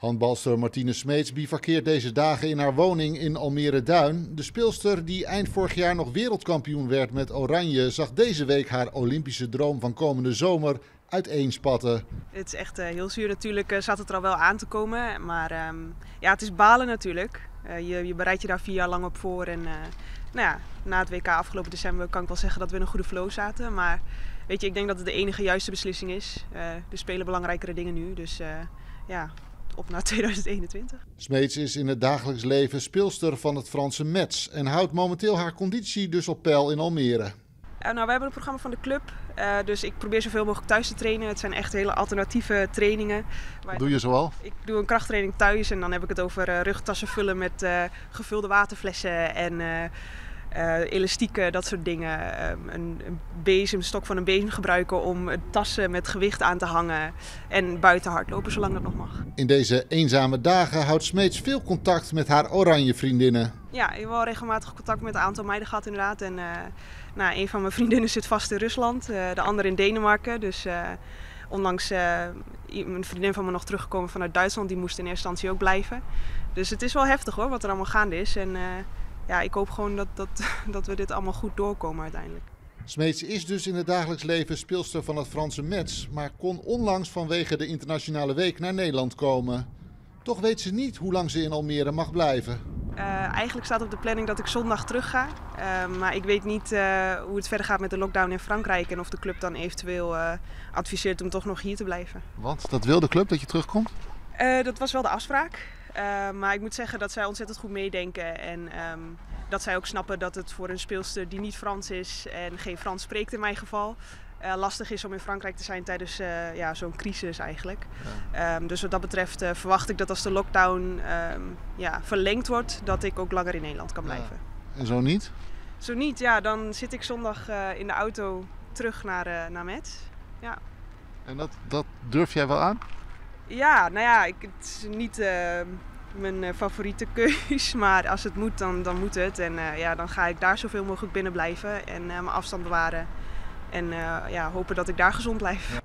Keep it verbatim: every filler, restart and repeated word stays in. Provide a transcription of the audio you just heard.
Handbalster Martine Smeets bivakkeert deze dagen in haar woning in Almere Duin. De speelster die eind vorig jaar nog wereldkampioen werd met Oranje zag deze week haar Olympische droom van komende zomer uiteenspatten. Het is echt uh, heel zuur natuurlijk, uh, zat het er al wel aan te komen. Maar um, ja, het is balen natuurlijk. Uh, je, je bereidt je daar vier jaar lang op voor. En uh, nou ja, na het W K afgelopen december kan ik wel zeggen dat we in een goede flow zaten. Maar weet je, ik denk dat het de enige juiste beslissing is. Uh, er spelen belangrijkere dingen nu, dus uh, ja... op naar tweeduizend eenentwintig. Smeets is in het dagelijks leven speelster van het Franse Metz en houdt momenteel haar conditie dus op peil in Almere. Uh, nou, wij hebben een programma van de club, uh, dus ik probeer zoveel mogelijk thuis te trainen. Het zijn echt hele alternatieve trainingen. Wat doe je zoal? Ik doe een krachttraining thuis en dan heb ik het over uh, rugtassen vullen met uh, gevulde waterflessen en uh, Uh, elastieken, dat soort dingen. Uh, een, een bezem, een stok van een bezem gebruiken om tassen met gewicht aan te hangen en buiten hardlopen zolang dat nog mag. In deze eenzame dagen houdt Smeets veel contact met haar oranje vriendinnen. Ja, ik heb wel regelmatig contact met een aantal meiden gehad inderdaad. En, uh, nou, een van mijn vriendinnen zit vast in Rusland, uh, de andere in Denemarken. Dus uh, onlangs uh, een vriendin van me nog teruggekomen vanuit Duitsland, die moest in eerste instantie ook blijven. Dus het is wel heftig hoor, wat er allemaal gaande is. En, uh, Ja, ik hoop gewoon dat, dat, dat we dit allemaal goed doorkomen uiteindelijk. Smeets is dus in het dagelijks leven speelster van het Franse Metz, maar kon onlangs vanwege de internationale week naar Nederland komen. Toch weet ze niet hoe lang ze in Almere mag blijven. Uh, eigenlijk staat op de planning dat ik zondag terug ga. Uh, maar ik weet niet uh, hoe het verder gaat met de lockdown in Frankrijk en of de club dan eventueel uh, adviseert om toch nog hier te blijven. Want dat wil de club, dat je terugkomt? Uh, dat was wel de afspraak. Uh, maar ik moet zeggen dat zij ontzettend goed meedenken en um, dat zij ook snappen dat het voor een speelster die niet Frans is en geen Frans spreekt in mijn geval, uh, lastig is om in Frankrijk te zijn tijdens uh, ja, zo'n crisis eigenlijk. Ja. Um, dus wat dat betreft uh, verwacht ik dat als de lockdown um, ja, verlengd wordt, dat ik ook langer in Nederland kan blijven. Ja. En zo niet? Zo niet, ja, dan zit ik zondag uh, in de auto terug naar, uh, naar Metz. Ja. En dat, dat durf jij wel aan? Ja, nou ja, ik, het is niet uh, mijn uh, favoriete keus, maar als het moet, dan, dan moet het. En uh, ja, dan ga ik daar zoveel mogelijk binnen blijven en uh, mijn afstand bewaren. En uh, ja, hopen dat ik daar gezond blijf. Ja.